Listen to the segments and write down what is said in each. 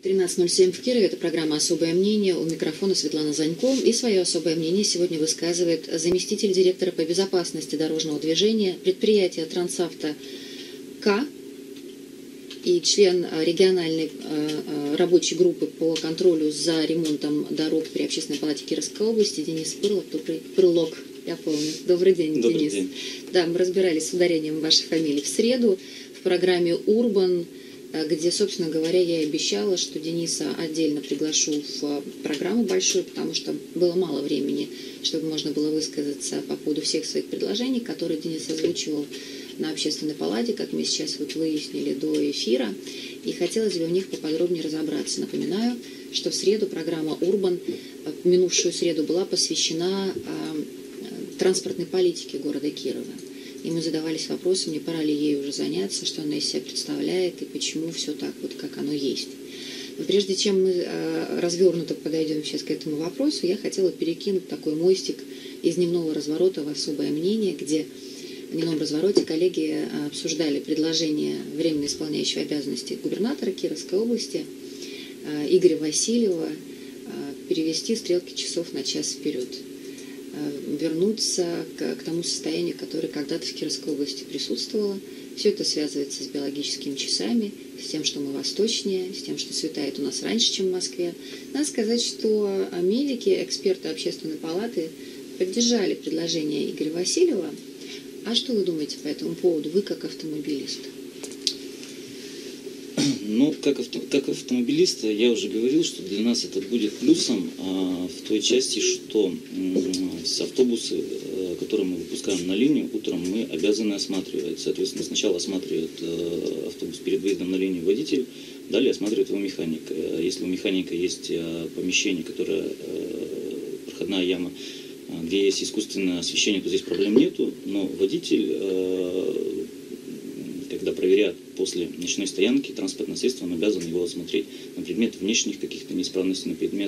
13:07 в Кирове. Это программа «Особое мнение». У микрофона Светлана Занько. И свое особое мнение сегодня высказывает заместитель директора по безопасности дорожного движения предприятия «Трансавто К» и член региональной рабочей группы по контролю за ремонтом дорог при Общественной палате Кировской области Денис Пырлок. Я помню. Добрый день, Добрый Денис. день. Да, мы разбирались с ударением вашей фамилии в среду в программе «Урбан», где, собственно говоря, я и обещала, что Дениса отдельно приглашу в программу большую, потому что было мало времени, чтобы можно было высказаться по поводу всех своих предложений, которые Денис озвучивал на Общественной палате, как мы сейчас выяснили до эфира, и хотелось бы в них поподробнее разобраться. Напоминаю, что в среду программа «Урбан», минувшую среду, была посвящена транспортной политике города Кирова. И мы задавались вопросом, не пора ли ей уже заняться, что она из себя представляет и почему все так, вот как оно есть. Но прежде чем мы развернуто подойдем сейчас к этому вопросу, я хотела перекинуть такой мостик из дневного разворота в особое мнение, где в дневном развороте коллеги обсуждали предложение временно исполняющего обязанности губернатора Кировской области Игоря Васильева перевести стрелки часов на час вперед, вернуться к тому состоянию, которое когда-то в Кировской области присутствовало. Все это связывается с биологическими часами, с тем, что мы восточнее, с тем, что светает у нас раньше, чем в Москве. Надо сказать, что медики, эксперты Общественной палаты поддержали предложение Игоря Васильева. А что вы думаете по этому поводу, вы как автомобилист? Ну, как автомобилист, я уже говорил, что для нас это будет плюсом в той части, что с автобусы, которые мы выпускаем на линию, утром мы обязаны осматривать. Соответственно, сначала осматривает автобус перед выездом на линию водитель, далее осматривает его механик. Если у механика есть помещение, которое проходная яма, где есть искусственное освещение, то здесь проблем нету, но водитель, когда проверяет после ночной стоянки транспортное средство, он обязан его осмотреть на предмет внешних каких-то неисправностей, на предмет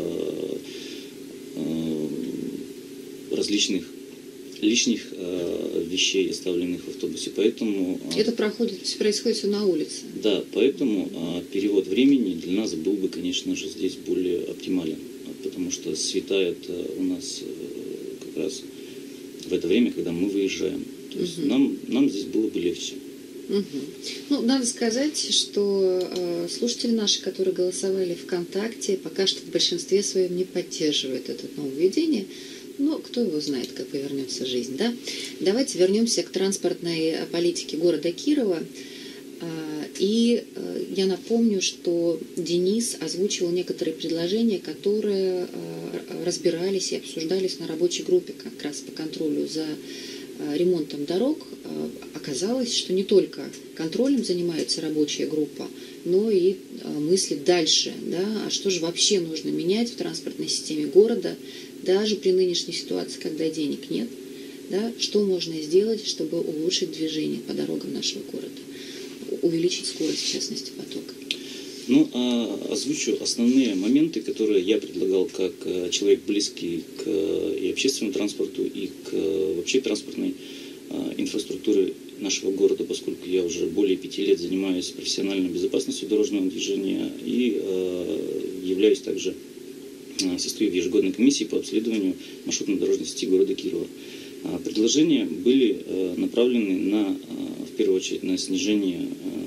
различных лишних вещей, оставленных в автобусе. Поэтому это происходит все на улице. Да, поэтому перевод времени для нас был бы, конечно же, здесь более оптимален, потому что светает у нас как раз в это время, когда мы выезжаем. То есть нам здесь было бы легче. Ну, надо сказать, что слушатели наши, которые голосовали ВКонтакте, пока что в большинстве своем не поддерживают это нововведение. Но кто его знает, как повернется жизнь, да? Давайте вернемся к транспортной политике города Кирова. И я напомню, что Денис озвучивал некоторые предложения, которые разбирались и обсуждались на рабочей группе как раз по контролю за ремонтом дорог. Оказалось, что не только контролем занимается рабочая группа, но и мыслит дальше, да, а что же вообще нужно менять в транспортной системе города, даже при нынешней ситуации, когда денег нет, да, что можно сделать, чтобы улучшить движение по дорогам нашего города, увеличить скорость, в частности, потока. Ну, озвучу основные моменты, которые я предлагал как человек близкий к и общественному транспорту, и к вообще транспортной инфраструктуре нашего города, поскольку я уже более 5 лет занимаюсь профессиональной безопасностью дорожного движения и являюсь также состою в ежегодной комиссии по обследованию маршрутно-дорожной сети города Кирова. Предложения были направлены в первую очередь на снижение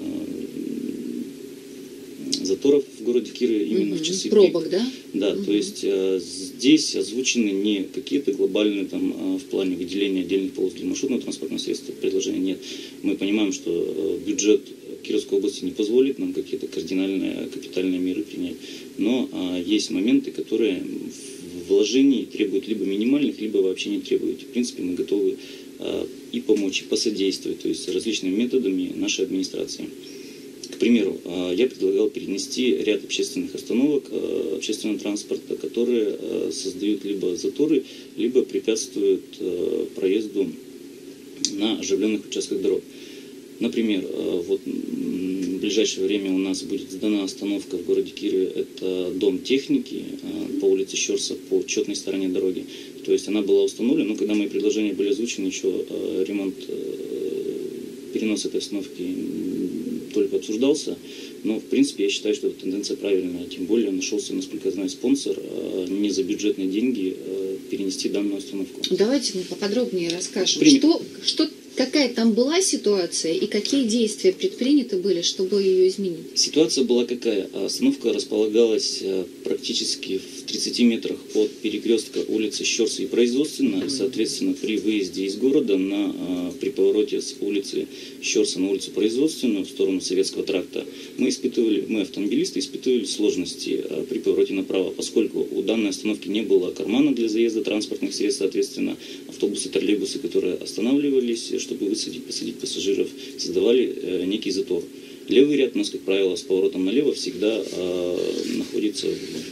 заторов в городе Кирове именно в часы пробок, пик. Да? Да, то есть здесь озвучены не какие-то глобальные там в плане выделения отдельных полос для маршрутного транспортного средства предложения нет. Мы понимаем, что бюджет Кировской области не позволит нам какие-то кардинальные капитальные меры принять, но есть моменты, которые в вложении требуют либо минимальных, либо вообще не требуют. В принципе, мы готовы и помочь, и посодействовать, то есть различными методами нашей администрации. К примеру, я предлагал перенести ряд общественных остановок общественного транспорта, которые создают либо заторы, либо препятствуют проезду на оживленных участках дорог. Например, вот в ближайшее время у нас будет сдана остановка в городе Кирове, это дом техники по улице Щерса, по четной стороне дороги. То есть она была установлена, но когда мои предложения были озвучены, еще перенос этой остановки только обсуждался, Но, в принципе, я считаю, что эта тенденция правильная. Тем более нашелся, насколько я знаю, спонсор не за бюджетные деньги перенести данную остановку. Давайте мы поподробнее расскажем, какая там была ситуация и какие действия предприняты были, чтобы ее изменить. Ситуация была какая? Остановка располагалась практически в 30 метрах от перекрестка улицы Щерса и Производственная. Соответственно, при выезде из города при повороте с улицы Щерса на улицу Производственную в сторону Советского тракта мы, автомобилисты, испытывали сложности при повороте направо, поскольку у данной остановки не было кармана для заезда транспортных средств. Соответственно, автобусы, троллейбусы, которые останавливались, чтобы посадить пассажиров, создавали некий затор. Левый ряд у нас, как правило, с поворотом налево всегда находится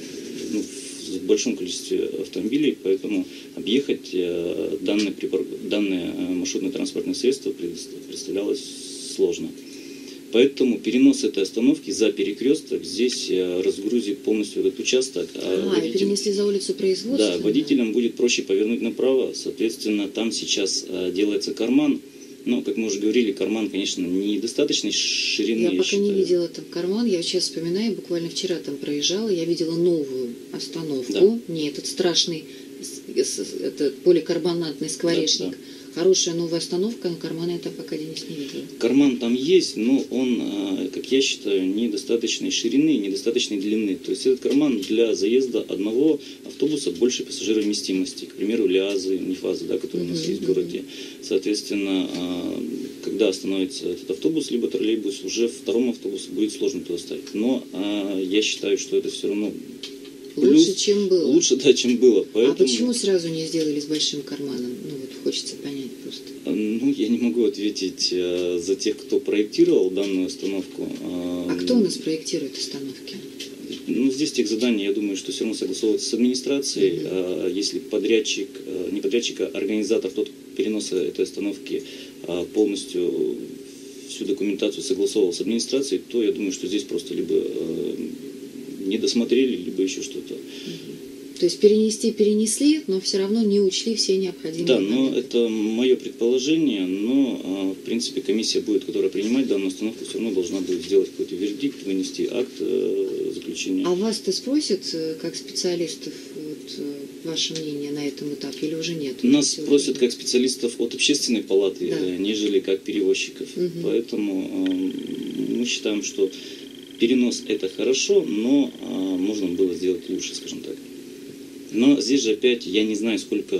в большом количестве автомобилей, поэтому объехать данное маршрутное транспортное средство представлялось сложно. Поэтому перенос этой остановки за перекресток здесь разгрузит полностью этот участок. Перенесли за улицу Производственную? Да, водителям будет проще повернуть направо. Соответственно, там сейчас делается карман. Но, как мы уже говорили, карман, конечно, недостаточной ширины. Я пока не видела там карман. Я сейчас вспоминаю, буквально вчера там проезжала, я видела новую остановку. Да. Не этот страшный поликарбонатный скворечник. Да. Хорошая новая остановка, но кармана я там пока, Денис, не видела. Карман там есть, но он, как я считаю, недостаточной ширины, недостаточной длины. То есть этот карман для заезда одного автобуса большей пассажировместимости. К примеру, Лиазы, Нефазы, да, которые у нас есть в городе. Соответственно, когда остановится этот автобус, либо троллейбус, уже второму автобусу будет сложно туда ставить. Но я считаю, что это все равно... Лучше, чем было. Лучше, да, чем было. Поэтому... А почему сразу не сделали с большим карманом? Хочется понять просто. Я не могу ответить за тех, кто проектировал данную остановку. А кто у нас проектирует остановки? Здесь техзадание, я думаю, что все равно согласовывается с администрацией. Если подрядчик, не подрядчик, а организатор тот переноса этой остановки полностью всю документацию согласовывал с администрацией, то я думаю, что здесь просто либо не досмотрели, либо еще что-то. То есть перенесли, но все равно не учли все необходимые моменты. Да, но это мое предположение, но в принципе комиссия будет, которая принимает данную остановку, все равно должна будет сделать какой-то вердикт, вынести акт заключения. А вас-то спросят, как специалистов, ваше мнение на этом этапе, или уже нет? Нас спросят как специалистов от общественной палаты, да, нежели как перевозчиков. Поэтому мы считаем, что перенос это хорошо, но можно было сделать лучше, скажем так. Но здесь же опять я не знаю, сколько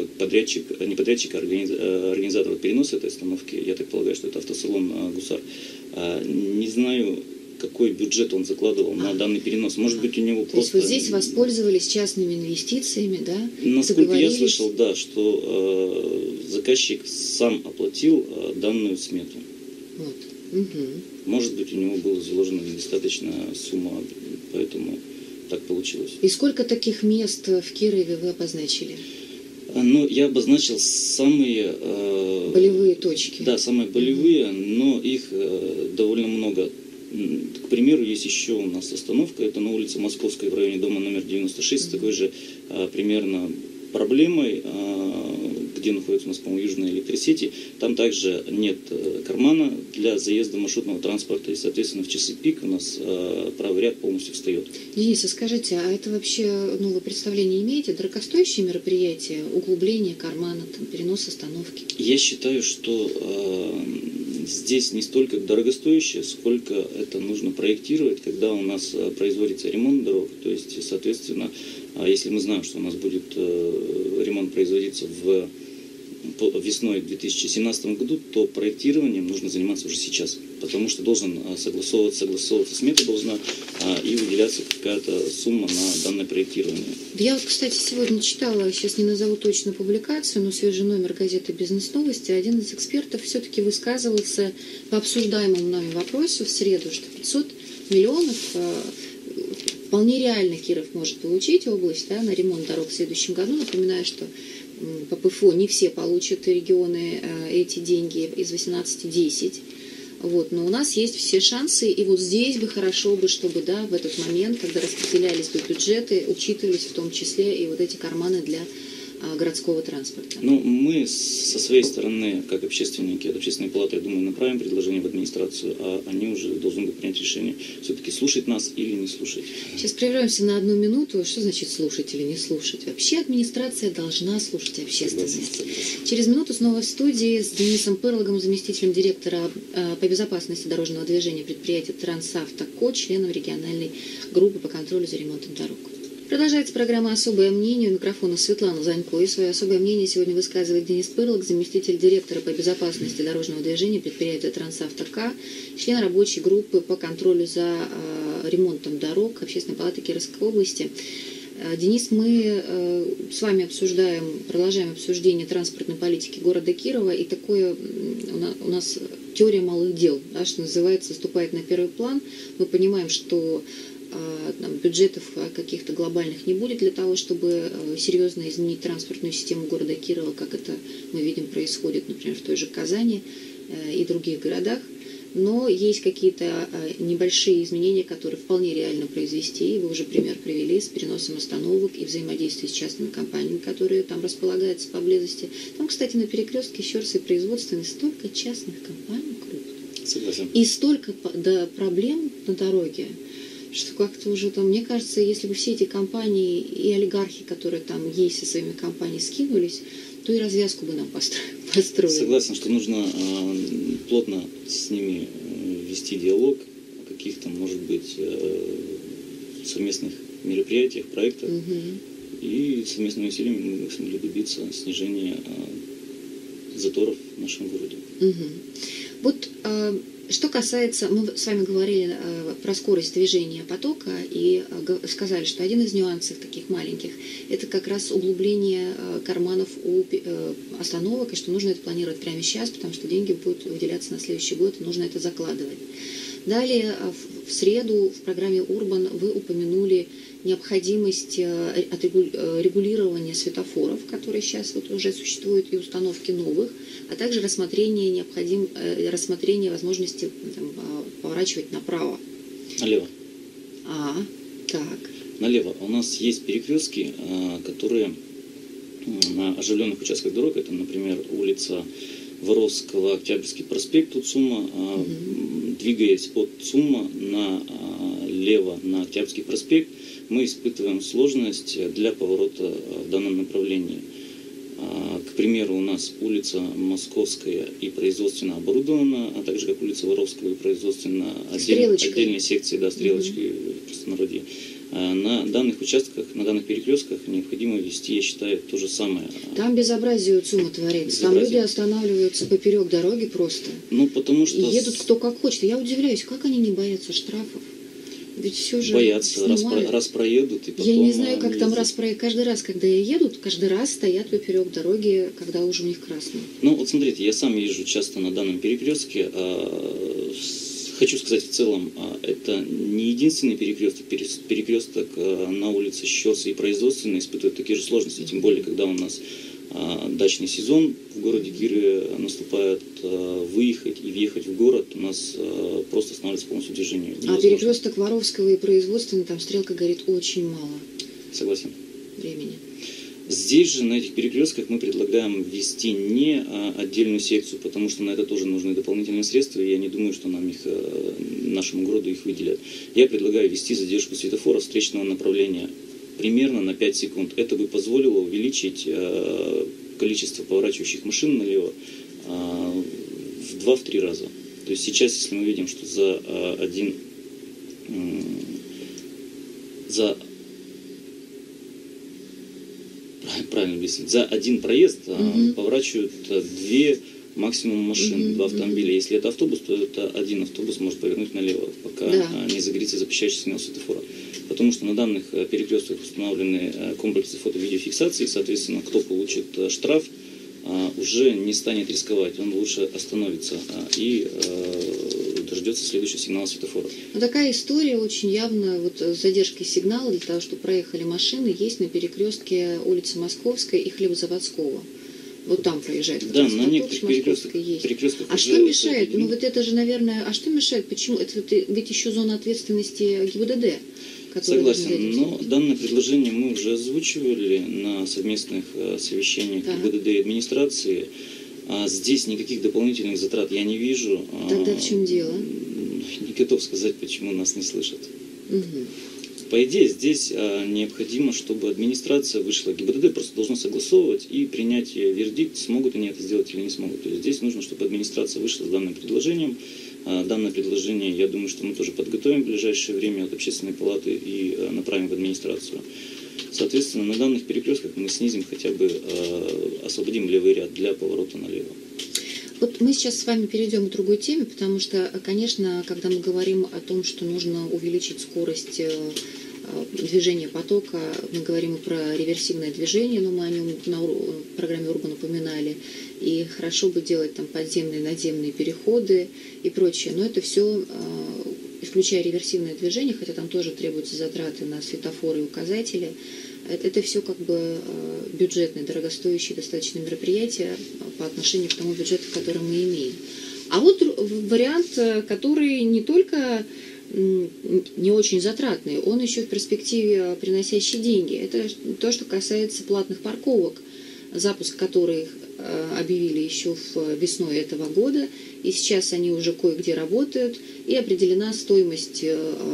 организаторов переноса этой остановки, я так полагаю, что это автосалон «Гусар». Не знаю, какой бюджет он закладывал на данный перенос. Может быть, у него просто... То есть вот здесь воспользовались частными инвестициями, да? Насколько я слышал, да, что заказчик сам оплатил данную смету. Вот. Может быть, у него была заложена недостаточная сумма, поэтому... так получилось. И сколько таких мест в Кирове вы обозначили? Я обозначил самые... болевые точки. Да, самые болевые, но их довольно много. К примеру, есть еще у нас остановка, это на улице Московской в районе дома номер 96, с такой же примерно проблемой, где находится у нас, по-моему, южные электросети. Там также нет кармана для заезда маршрутного транспорта, и, соответственно, в часы пик у нас правый ряд полностью встает. Денис, а скажите, а это вообще, вы представление имеете? Дорогостоящее мероприятие, углубление кармана, перенос остановки? Я считаю, что здесь не столько дорогостоящее, сколько это нужно проектировать, когда у нас производится ремонт дорог. То есть, соответственно, если мы знаем, что у нас будет ремонт производиться весной 2017 году, то проектированием нужно заниматься уже сейчас, потому что должен согласовываться смета должна и выделяться какая-то сумма на данное проектирование. Я кстати, сегодня читала, сейчас не назову точно публикацию, но свежий номер газеты «Бизнес-новости». Один из экспертов все-таки высказывался по обсуждаемому нами вопросу в среду, что 500 миллионов вполне реально Киров может получить, область, на ремонт дорог в следующем году. Напоминаю, что по ПФО не все получат регионы эти деньги, из 18 10. Но у нас есть все шансы, и вот здесь бы хорошо бы, чтобы в этот момент, когда распределялись бы бюджеты, учитывались в том числе и вот эти карманы для городского транспорта? Ну, мы со своей стороны, как общественники от общественной палаты, я думаю, направим предложение в администрацию, а они уже должны будут принять решение, все-таки слушать нас или не слушать. Сейчас прервемся на 1 минуту. Что значит слушать или не слушать? Вообще администрация должна слушать общественность. Через минуту снова в студии с Денисом Пырлогом, заместителем директора по безопасности дорожного движения предприятия «Трансавто КО», членом региональной группы по контролю за ремонтом дорог. Продолжается программа «Особое мнение». У микрофона Светлана Занько. И свое особое мнение сегодня высказывает Денис Пырлог, заместитель директора по безопасности дорожного движения предприятия «Трансавто КО», член рабочей группы по контролю за ремонтом дорог Общественной палаты Кировской области. Денис, мы с вами продолжаем обсуждение транспортной политики города Кирова. И такое у нас теория малых дел, да, что называется, выступает на первый план. Мы понимаем, что бюджетов каких-то глобальных не будет для того, чтобы серьезно изменить транспортную систему города Кирова, как это мы видим происходит, например, в той же Казани и других городах. Но есть какие-то небольшие изменения, которые вполне реально произвести. И вы уже пример привели с переносом остановок и взаимодействием с частными компаниями, которые там располагаются поблизости. Там, кстати, на перекрестке Щерса и производственной столько частных компаний крупных. Согласен. И столько проблем на дороге, что как-то уже там, мне кажется, если бы все эти компании и олигархи, которые там есть со своими компаниями, скинулись, то и развязку бы нам построили. Согласен, что нужно плотно с ними вести диалог о каких-то, может быть, совместных мероприятиях, проектах. И совместными усилиями мы смогли добиться снижения заторов в нашем городе. Вот что касается, мы с вами говорили про скорость движения потока и сказали, что один из нюансов таких маленьких – это как раз углубление карманов у остановок, и что нужно это планировать прямо сейчас, потому что деньги будут выделяться на следующий год, и нужно это закладывать. Далее, в среду в программе «Урбан» вы упомянули необходимость регулирования светофоров, которые сейчас вот уже существуют, и установки новых, а также рассмотрение возможности поворачивать направо. Налево. Так. Налево. У нас есть перекрестки, которые на оживленных участках дорог, это, например, улица Воровского, Октябрьский проспект от ЦУМа, двигаясь от ЦУМа налево на Октябрьский проспект, мы испытываем сложность для поворота в данном направлении. К примеру, у нас улица Московская и производственно оборудована, а также как улица Воровского и производственно отдельной секции, да, стрелочкой в простонародье. На данных участках, на данных перекрестках необходимо вести, я считаю, то же самое. Там безобразие у ЦУМа творится. Там люди останавливаются поперек дороги просто. Ну, потому что... И едут кто как хочет. Я удивляюсь, как они не боятся штрафов. Ведь все же боятся, раз проедут и потом... Я не знаю, как там раз проедут. Каждый раз, когда едут, каждый раз стоят поперек дороги, когда уже у них красный. Ну, вот смотрите, я сам езжу часто на данном перекрестке. Хочу сказать в целом, это не единственный перекресток. Перекресток на улице Щерса и производственной испытывает такие же сложности, тем более, когда у нас дачный сезон в городе Кирове наступает, выехать и въехать в город у нас просто останавливается полностью движение. А перекресток Воровского и производственной, там стрелка горит очень мало. Согласен. Времени. Здесь же, на этих перекрестках, мы предлагаем ввести не отдельную секцию, потому что на это тоже нужны дополнительные средства, и я не думаю, что нашему городу их выделят. Я предлагаю ввести задержку светофора встречного направления примерно на 5 секунд. Это бы позволило увеличить количество поворачивающих машин налево в 2-3 раза. То есть сейчас, если мы видим, что за один проезд поворачивают 2 максимум машин, 2 автомобиля. Если это автобус, то это один автобус может повернуть налево, пока не загорится запрещающий сигнал светофора. Потому что на данных перекрестках установлены комплексы фото-видеофиксации, соответственно, кто получит штраф, уже не станет рисковать, он лучше остановится и дождется следующего сигнала светофора. Ну, такая история очень явно вот, с задержкой сигнала для того, чтобы проехали машины, есть на перекрестке улицы Московской и Хлебозаводского. Вот там проезжает. Да, на некоторых перекрестках. А что мешает? Ну вот это же, наверное, а что мешает? Почему? Это ведь еще зона ответственности ГИБДД. которые должны за Согласен, этим но следить? данное предложение мы уже озвучивали на совместных совещаниях Так. ГИБДД и администрации. Здесь никаких дополнительных затрат я не вижу. Тогда в чем дело? Не готов сказать, почему нас не слышат. Мгм. По идее, здесь необходимо, чтобы администрация вышла. ГИБДД просто должно согласовывать и принять вердикт, смогут они это сделать или не смогут. То есть здесь нужно, чтобы администрация вышла с данным предложением. Данное предложение, я думаю, что мы тоже подготовим в ближайшее время от Общественной палаты и направим в администрацию. Соответственно, на данных перекрестках мы снизим хотя бы, освободим левый ряд для поворота налево. Вот мы сейчас с вами перейдем к другой теме, потому что, конечно, когда мы говорим о том, что нужно увеличить скорость движения потока, мы говорим и про реверсивное движение, но мы о нем на программе Урбан упоминали, и хорошо бы делать там подземные, надземные переходы и прочее, но это все, исключая реверсивное движение, хотя там тоже требуются затраты на светофоры и указатели, это все как бы бюджетные, дорогостоящие достаточно мероприятия по отношению к тому бюджету, который мы имеем. А вот вариант, который не только не очень затратный, он еще в перспективе приносящий деньги. Это то, что касается платных парковок, запуск которых объявили еще весной этого года, и сейчас они уже кое-где работают, и определена стоимость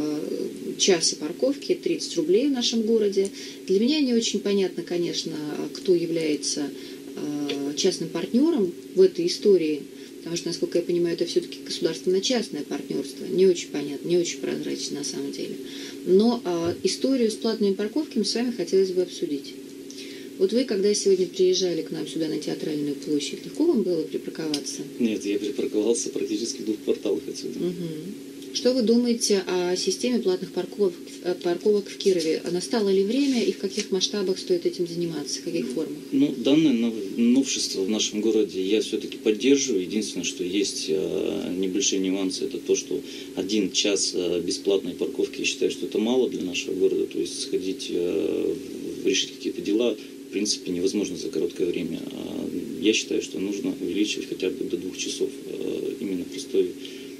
часа парковки 30 рублей в нашем городе. Для меня не очень понятно, конечно, кто является частным партнером в этой истории, потому что, насколько я понимаю, это все-таки государственно-частное партнерство. Не очень понятно, не очень прозрачно на самом деле. Но историю с платными парковками с вами хотелось бы обсудить. Вот вы, когда сегодня приезжали к нам сюда на Театральную площадь, легко вам было припарковаться? Нет, я припарковался практически в 2 кварталах отсюда. Угу. Что вы думаете о системе платных парковок в Кирове? Настало ли время и в каких масштабах стоит этим заниматься, в каких формах? Ну, данное новшество в нашем городе я все-таки поддерживаю. Единственное, что есть небольшие нюансы, это то, что 1 час бесплатной парковки, я считаю, что это мало для нашего города. То есть сходить, решить какие-то дела, в принципе, невозможно за короткое время. Я считаю, что нужно увеличивать хотя бы до 2 часов именно простой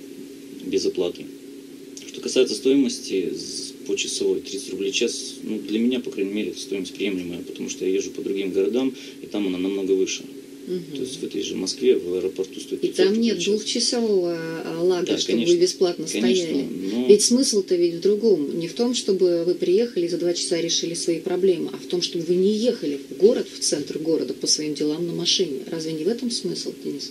без оплаты. Что касается стоимости по часовой 30 рублей в час, ну, для меня, по крайней мере, это стоимость приемлемая, потому что я езжу по другим городам, и там она намного выше. Угу. То есть в этой же Москве, в аэропорту стоит 500 И там нет рублей в час. 2-часового лага, Да, чтобы конечно, вы бесплатно конечно, стояли. но... Ведь смысл-то ведь в другом. Не в том, чтобы вы приехали и за 2 часа решили свои проблемы, а в том, чтобы вы не ехали в город, в центр города по своим делам на машине. Разве не в этом смысл, Денис?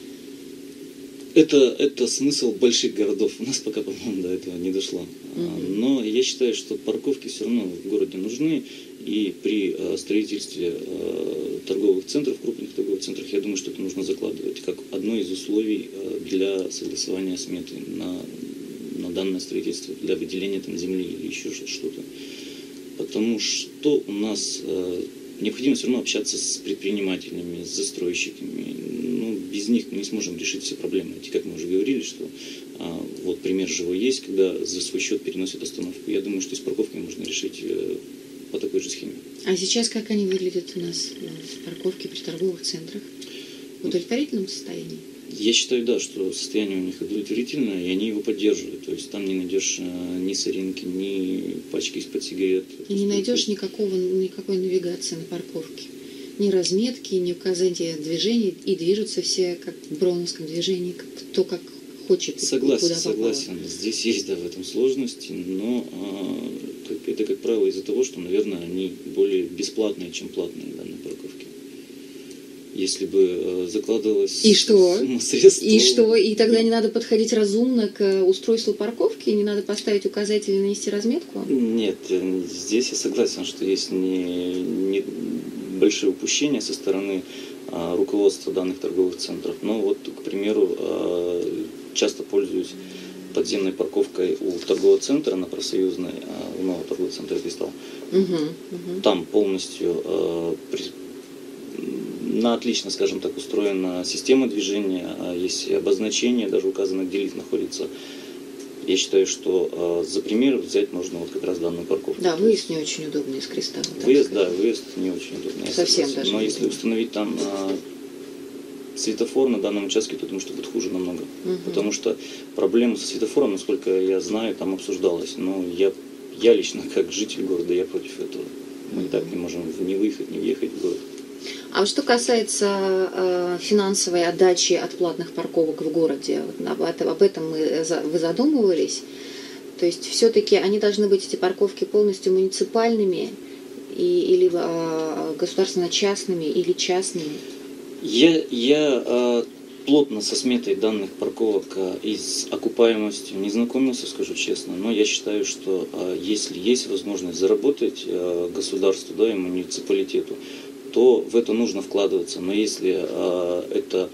Это смысл больших городов. У нас пока, по-моему, до этого не дошло. Но я считаю, что парковки все равно в городе нужны. И при строительстве торговых центров, крупных торговых центров, я думаю, что это нужно закладывать как одно из условий для согласования сметы на данное строительство, для выделения там земли или еще что-то. Потому что у нас необходимо все равно общаться с предпринимателями, с застройщиками. Ну, без них мы не сможем решить все проблемы. Ведь, как мы уже говорили, что вот пример живой есть, когда за свой счет переносят остановку. Я думаю, что с парковками можно решить по такой же схеме. А сейчас как они выглядят у нас в парковке при торговых центрах? В удовлетворительном состоянии? Я считаю, да, что состояние у них удовлетворительное, и они его поддерживают. То есть там не найдешь ни соринки, ни пачки из-под сигарет. И не найдешь никакой навигации на парковке. Ни разметки, ни указания движений. И движутся все как в броуновском движении, кто как хочет. Согласен, куда согласен. Здесь есть, да, в этом сложности, но это, как правило, из-за того, что, наверное, они более бесплатные, чем платные данные парковки. Если бы закладывалась сумма средств... И что? И тогда не надо подходить разумно к устройству парковки? Не надо поставить указатель и нанести разметку? Нет, здесь я согласен, что есть не большие упущения со стороны руководства данных торговых центров. Но вот, к примеру, часто пользуюсь подземной парковкой у торгового центра на Профсоюзной, у нового торгового центра «Кристалл». Там полностью отлично, скажем так, устроена система движения, есть обозначение, даже указано, где лифт находится. Я считаю, что за пример взять можно вот как раз данную парковку. Да, выезд не очень удобный из «Кристалла». Выезд не очень удобный. Совсем даже. Но если установить там светофор на данном участке, то думаю, что будет хуже намного. Потому что проблема со светофором, насколько я знаю, там обсуждалась. Но я я лично, как житель города, я против этого. Мы так не можем не выехать, не въехать в город. А вот что касается финансовой отдачи от платных парковок в городе, об этом вы задумывались? То есть все-таки они должны быть, эти парковки, полностью муниципальными или государственно-частными, или частными? Я плотно со сметой данных парковок и с окупаемостью не знакомился, скажу честно, но я считаю, что если есть возможность заработать государству, да, и муниципалитету, то в это нужно вкладываться. Но если это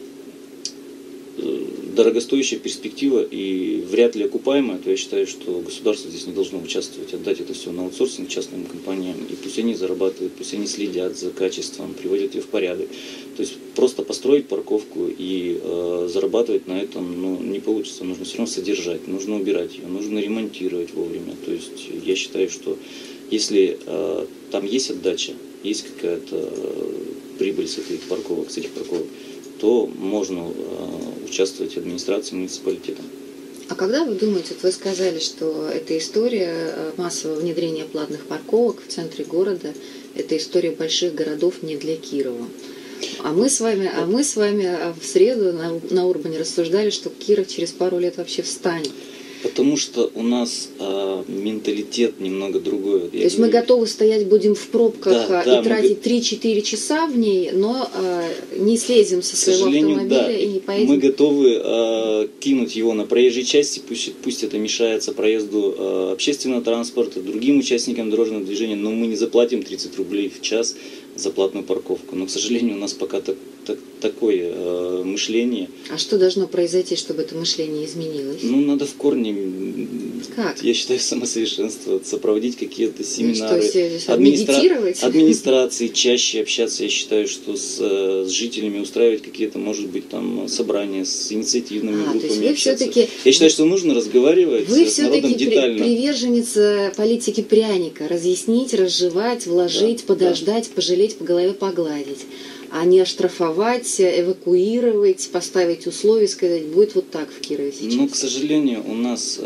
дорогостоящая перспектива и вряд ли окупаемая, то я считаю, что государство здесь не должно участвовать, отдать это все на аутсорсинг частным компаниям, и пусть они зарабатывают, пусть они следят за качеством, приводят ее в порядок. То есть просто построить парковку и зарабатывать на этом не получится, нужно все равно содержать, нужно убирать ее, нужно ремонтировать вовремя. То есть я считаю, что если там есть отдача, есть какая-то прибыль с этих парковок, то можно участвовать в администрации муниципалитета. А когда вы думаете, вот вы сказали, что эта история массового внедрения платных парковок в центре города, это история больших городов не для Кирова. А мы с вами в среду на Урбане рассуждали, что Киров через пару лет вообще встанет. Потому что у нас менталитет немного другой. То есть мы готовы стоять будем в пробках и тратить 3-4 часа в ней, но не слезем со своего автомобиля и не поедем. Мы готовы кинуть его на проезжей части, пусть это мешается проезду общественного транспорта, другим участникам дорожного движения, но мы не заплатим 30 рублей в час за платную парковку. Но, к сожалению, у нас пока такое мышление. А что должно произойти, чтобы это мышление изменилось? Надо в корне, как? Я считаю, самосовершенствоваться, проводить какие-то семинары, медитировать? Администрации чаще общаться. Я считаю, что с жителями устраивать какие-то, может быть, там собрания с инициативными группами общаться. Я считаю, что нужно разговаривать с народом детально. Вы все-таки приверженец политики пряника. Разъяснить, разжевать, вложить, подождать, пожалеть, по голове погладить. А не оштрафовать, эвакуировать, поставить условия, сказать, будет вот так в Кирове сейчас. К сожалению, у нас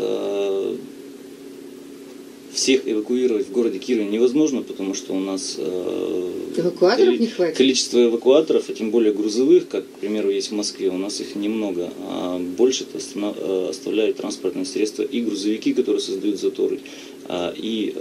всех эвакуировать в городе Кирове невозможно, потому что у нас эвакуаторов не хватит. Количество эвакуаторов, а тем более грузовых, как, к примеру, есть в Москве, у нас их немного. А больше-то оставляют транспортные средства и грузовики, которые создают заторы, и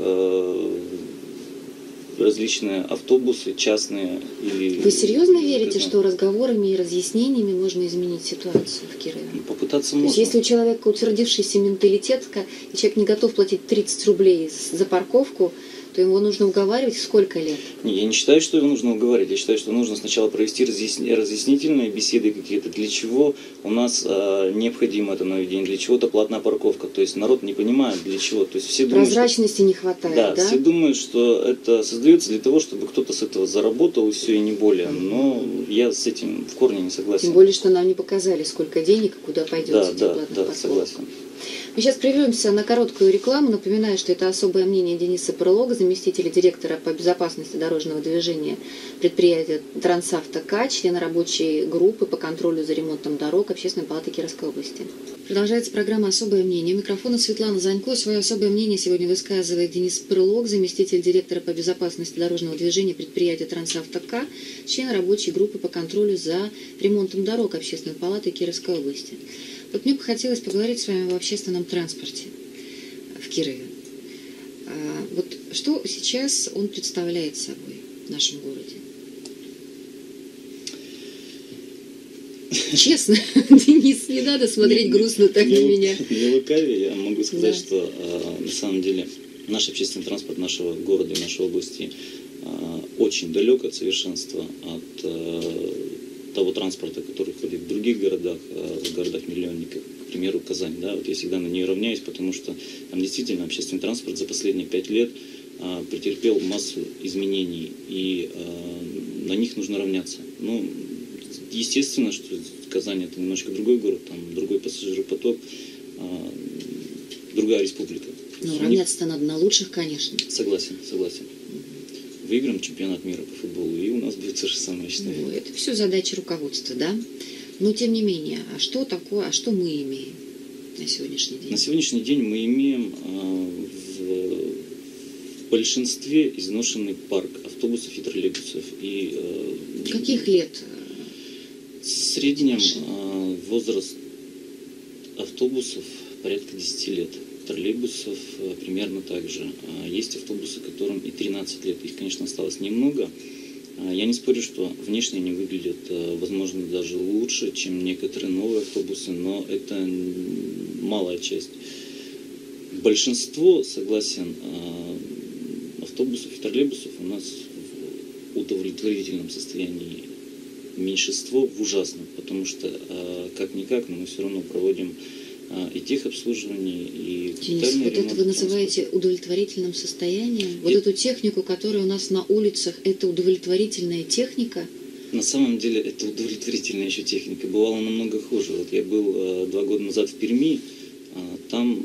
различные автобусы частные. Вы серьезно верите, что разговорами и разъяснениями можно изменить ситуацию в Кирове? Попытаться можно. можно. То есть, если у человека утвердившийся менталитет, и человек не готов платить 30 рублей за парковку, то его нужно уговаривать сколько лет? Я не считаю, что его нужно уговаривать. Я считаю, что нужно сначала провести разъяснительные беседы какие-то. Для чего у нас необходимо это нововведение, для чего-то платная парковка. То есть народ не понимает, для чего. То есть все прозрачности думают, что... не хватает, да? Все думают, что это создается для того, чтобы кто-то с этого заработал, и все, и не более. Но я с этим в корне не согласен. Тем более, что нам не показали, сколько денег и куда пойдет эти платные парковки. Согласен. Мы сейчас прервемся на короткую рекламу. Напоминаю, что это особое мнение Дениса Пырлога, заместителя директора по безопасности дорожного движения предприятия «Трансавто-К», члена рабочей группы по контролю за ремонтом дорог Общественной палаты Кировской области. Продолжается программа «Особое мнение». У микрофона Светлана Занько. Свое особое мнение сегодня высказывает Денис Пырлог, заместитель директора по безопасности дорожного движения предприятия «Трансавто-К», член рабочей группы по контролю за ремонтом дорог Общественной палаты Кировской области. Вот мне бы хотелось поговорить с вами об общественном транспорте в Кирове. Вот что сейчас он представляет собой в нашем городе? Честно, Денис, не надо смотреть грустно так на меня. Не лукави, я могу сказать, что на самом деле наш общественный транспорт нашего города и нашей области очень далек от совершенства, от того транспорта, который ходит в других городах, в городах-миллионниках, к примеру, Казань. Да? Вот я всегда на нее равняюсь, потому что там действительно общественный транспорт за последние 5 лет претерпел массу изменений, и на них нужно равняться. Естественно, что Казань это немножко другой город, там другой пассажиропоток, другая республика. Равняться-то надо на лучших, конечно. Согласен. Выиграем чемпионат мира по футболу, и у нас будет то же самое, считаю. Это все задача руководства, да? Но тем не менее, что мы имеем на сегодняшний день? На сегодняшний день мы имеем в в большинстве изношенный парк автобусов и троллейбусов. И, каких лет? В среднем возраст автобусов порядка 10 лет. Троллейбусов примерно так же. Есть автобусы, которым и 13 лет. Их, конечно, осталось немного. Я не спорю, что внешне они выглядят, возможно, даже лучше, чем некоторые новые автобусы, но это малая часть. Большинство, согласен, автобусов и троллейбусов у нас в удовлетворительном состоянии. Меньшинство в ужасном, потому что, как-никак, но мы все равно проводим и техобслуживание, и Денис, вот это вы называете удовлетворительным состоянием? Вот эту технику, которая у нас на улицах, это удовлетворительная техника? На самом деле это удовлетворительная еще техника. Бывало намного хуже. Вот я был 2 года назад в Перми, там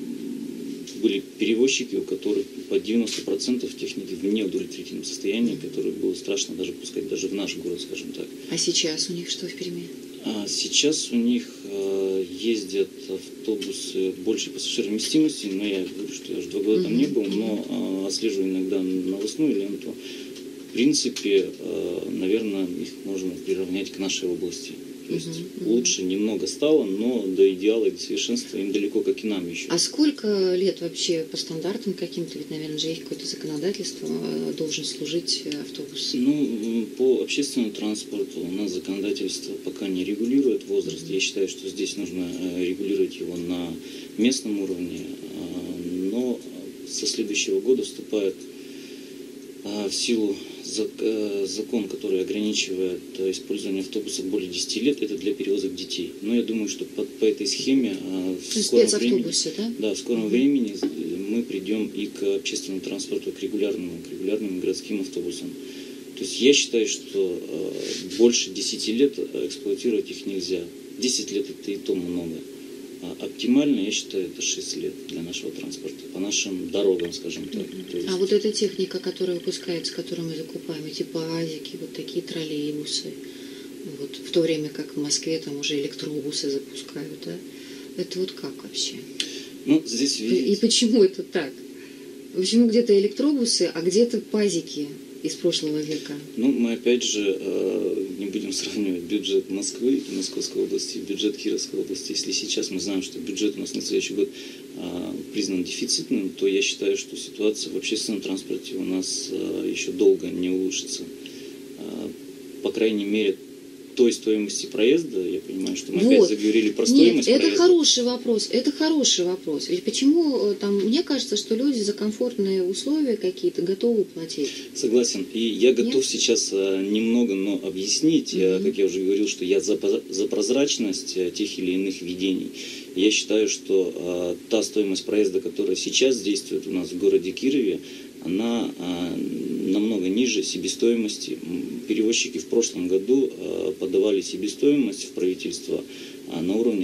были перевозчики, у которых по 90% техники в неудовлетворительном состоянии, которые было страшно даже пускать даже в наш город, скажем так. А сейчас у них что в Перми? Сейчас у них ездят автобусы большей пассажировместимости, но я говорю, что я уже 2 года там не был, но отслеживаю иногда новостную ленту. В принципе, наверное, их можно приравнять к нашей области. То есть лучше немного стало, но до идеала и до совершенства им далеко, как и нам еще. А сколько лет вообще по стандартам каким-то, ведь, наверное, же есть какое-то законодательство, должен служить автобус? Ну, по общественному транспорту у нас законодательство пока не регулирует возраст. Я считаю, что здесь нужно регулировать его на местном уровне, но со следующего года вступает в силу закон, который ограничивает использование автобусов более 10 лет, это для перевозок детей. Но я думаю, что по этой схеме в скором времени, да, в скором времени мы придем и к общественному транспорту, к регулярным городским автобусам. То есть я считаю, что больше 10 лет эксплуатировать их нельзя. 10 лет это и то много. Оптимально, я считаю, это 6 лет для нашего транспорта, по нашим дорогам, скажем так. А вот эта техника, которая выпускается, которую мы закупаем, эти пазики, вот такие троллейбусы, вот, в то время как в Москве там уже электробусы запускают, да? Это вот как вообще? Ну, здесь видите... И почему это так? Почему где-то электробусы, а где-то пазики из прошлого века? Ну, мы опять же не будем сравнивать бюджет Москвы и Московской области, бюджет Кировской области. Если сейчас мы знаем, что бюджет у нас на следующий год признан дефицитным, то я считаю, что ситуация в общественном транспорте у нас еще долго не улучшится. По крайней мере, той стоимости проезда, я понимаю, что мы опять заговорили про стоимость проезда. Нет, это хороший вопрос. Ведь почему там, мне кажется, что люди за комфортные условия какие-то готовы платить. Согласен. И я готов сейчас немного, но объяснить, как я уже говорил, что я за прозрачность тех или иных введений. Я считаю, что та стоимость проезда, которая сейчас действует у нас в городе Кирове, она намного ниже себестоимости. Перевозчики в прошлом году подавали себестоимость в правительство на уровне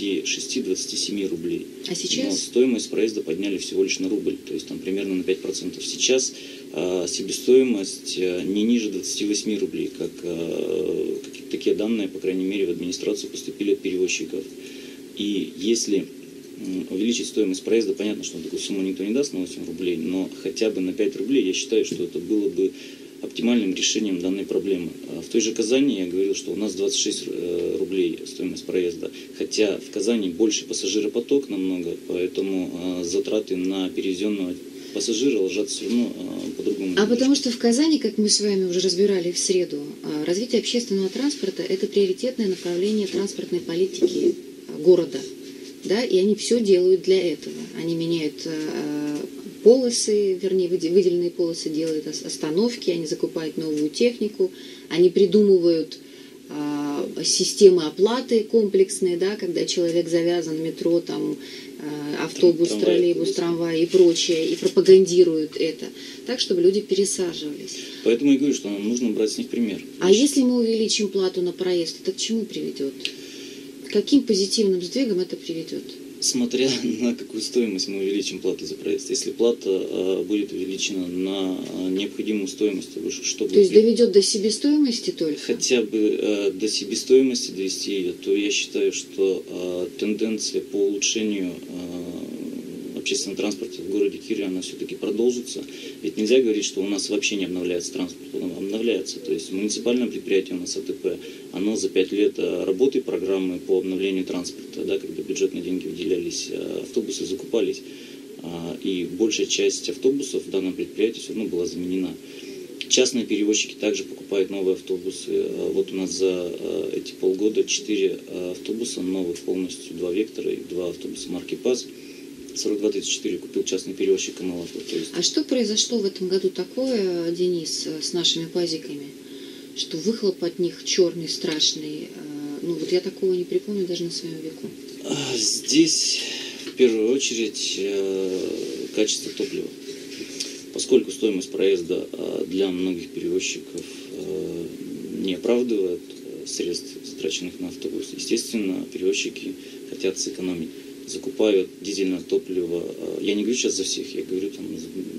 26-27 рублей. А сейчас? Но стоимость проезда подняли всего лишь на рубль, то есть там примерно на 5%. Сейчас себестоимость не ниже 28 рублей, как такие данные, по крайней мере, в администрацию поступили от перевозчиков. И если увеличить стоимость проезда, понятно, что такую сумму никто не даст на 8 рублей, но хотя бы на 5 рублей, я считаю, что это было бы оптимальным решением данной проблемы. В той же Казани я говорил, что у нас 26 рублей стоимость проезда, хотя в Казани больше пассажиропоток намного, поэтому затраты на перевезенного пассажира ложатся все равно по-другому. А потому что в Казани, как мы с вами уже разбирали в среду, развитие общественного транспорта – это приоритетное направление транспортной политики города. Да, и они все делают для этого. Они меняют полосы, вернее, выделенные полосы делают остановки, они закупают новую технику, они придумывают системы оплаты комплексные, да, когда человек завязан, метро, там, автобус, троллейбус, трамвай и прочее, и пропагандируют это, так, чтобы люди пересаживались. Поэтому я говорю, что нам нужно брать с них пример. А если мы увеличим плату на проезд, это к чему приведет? Каким позитивным сдвигом это приведет? Смотря на какую стоимость мы увеличим плату за проезд. Если плата будет увеличена на необходимую стоимость, чтобы... То есть доведет до себестоимости только? Хотя бы до себестоимости довести ее, то я считаю, что тенденция по улучшению общественном транспорте в городе Кирове, она все-таки продолжится. Ведь нельзя говорить, что у нас вообще не обновляется транспорт, он обновляется. То есть муниципальное предприятие у нас АТП, оно за 5 лет работы программы по обновлению транспорта, да, когда бюджетные деньги выделялись, автобусы закупались, и большая часть автобусов в данном предприятии все равно была заменена. Частные перевозчики также покупают новые автобусы. Вот у нас за эти полгода 4 автобуса новых полностью, 2 «Вектора» и 2 автобуса марки ПАЗ. 42-34 купил частный перевозчик Камалатов. А что произошло в этом году такое, Денис, с нашими пазиками, что выхлоп от них черный, страшный? Ну вот я такого не припомню даже на своем веку. Здесь в первую очередь качество топлива. Поскольку стоимость проезда для многих перевозчиков не оправдывает средств, затраченных на автобус, естественно, перевозчики хотят сэкономить. Закупают дизельное топливо. Я не говорю сейчас за всех, я говорю там...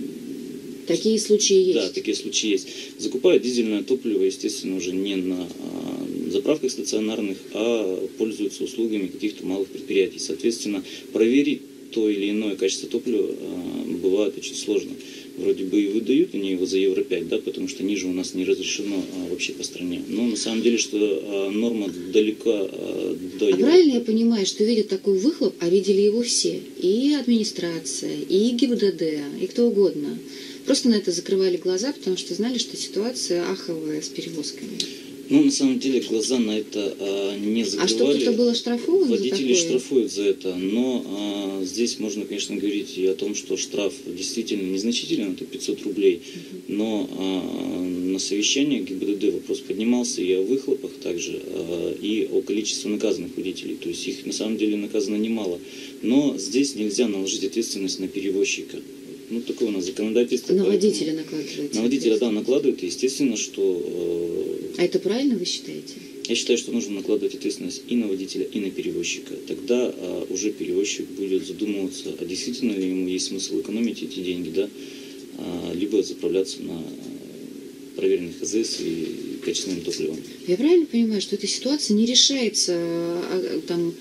Такие случаи есть? Да, такие случаи есть. Закупают дизельное топливо, естественно, уже не на заправках стационарных, а пользуются услугами каких-то малых предприятий. Соответственно, проверить то или иное качество топлива бывает очень сложно. Вроде бы и выдают они его за Евро-5, да, потому что ниже у нас не разрешено вообще по стране. Но на самом деле, что норма далека до Евро. Правильно я понимаю, что видят такой выхлоп, а видели его все? И администрация, и ГИБДД, и кто угодно. Просто на это закрывали глаза, потому что знали, что ситуация аховая с перевозками. Ну, на самом деле, глаза на это не закрывали. А что, кто-то был оштрафован за такое? Водители штрафуют за это, но здесь можно, конечно, говорить и о том, что штраф действительно незначительный, это 500 рублей, но на совещании ГИБДД вопрос поднимался и о выхлопах также, и о количестве наказанных водителей, то есть их на самом деле наказано немало, но здесь нельзя наложить ответственность на перевозчика. Ну, такое у нас законодательство. На водителя накладывается. На водителя, да, накладывают, и естественно, что... А это правильно, вы считаете? Я считаю, что нужно накладывать ответственность и на водителя, и на перевозчика. Тогда уже перевозчик будет задумываться, а действительно ли ему есть смысл экономить эти деньги, да, либо заправляться на проверенных АЗС и качественным топливом. Я правильно понимаю, что эта ситуация не решается там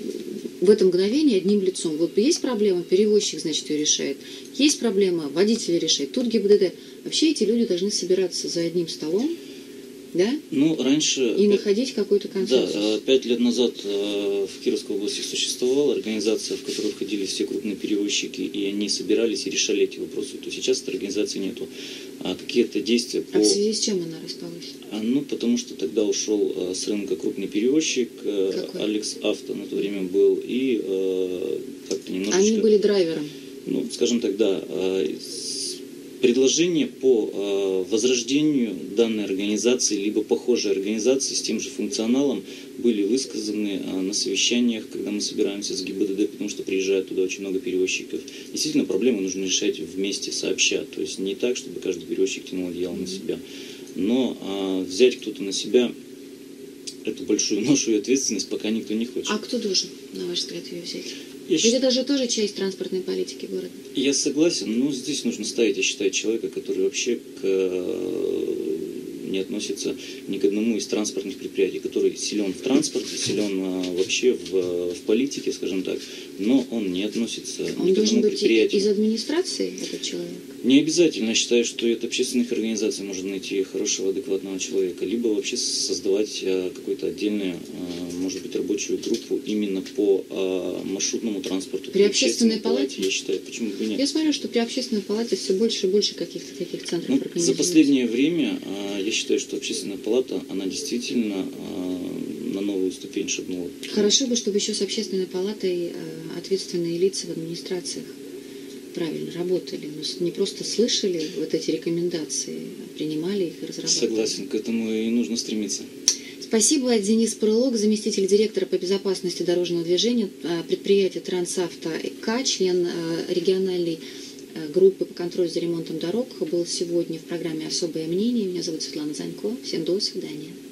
в это мгновение одним лицом? Вот есть проблема, перевозчик, значит, ее решает. Есть проблема, водитель решает. Тут ГИБДД. Вообще эти люди должны собираться за одним столом, да? Ну, раньше... И находить какой-то консенсус. Да, 5 лет назад в Кировской области существовала организация, в которую входили все крупные перевозчики, и они собирались и решали эти вопросы. То сейчас этой организации нету. Какие-то действия по... А в связи с чем она распалась? Ну, потому что тогда ушел с рынка крупный перевозчик, Алекс Авто на то время был, и как-то немножечко... Они были драйвером? Ну, скажем так, да. Предложения по возрождению данной организации, либо похожей организации с тем же функционалом были высказаны на совещаниях, когда мы собираемся с ГИБДД, потому что приезжает туда очень много перевозчиков. Действительно, проблемы нужно решать вместе, сообща. То есть не так, чтобы каждый перевозчик тянул одеяло на себя. Но взять кто-то на себя эту большую ношу и ответственность пока никто не хочет. А кто должен, на ваш взгляд, ее взять? Это же тоже часть транспортной политики города. Я согласен, но здесь нужно ставить, я считаю, человека, который вообще не относится ни к одному из транспортных предприятий, который силен в транспорте, силен вообще в политике, скажем так, но он не относится ни к одному предприятию. Из администрации этот человек? Не обязательно. Я считаю, что и от общественных организаций можно найти хорошего, адекватного человека, либо вообще создавать какую-то отдельную, может быть, рабочую группу именно по маршрутному транспорту. При общественной палате? Я считаю, почему бы нет. Я смотрю, что при общественной палате все больше и больше каких-то таких центров организуется. За последнее время я считаю, что общественная палата, она действительно на новую ступень шагнула. Хорошо бы, чтобы еще с общественной палатой ответственные лица в администрациях правильно работали, но не просто слышали вот эти рекомендации, а принимали их и разрабатывали. Согласен, к этому и нужно стремиться. Спасибо. Денис Прылок, заместитель директора по безопасности дорожного движения предприятия «Трансавто ИК», член региональной группы по контролю за ремонтом дорог, был сегодня в программе «Особое мнение». Меня зовут Светлана Занько. Всем до свидания.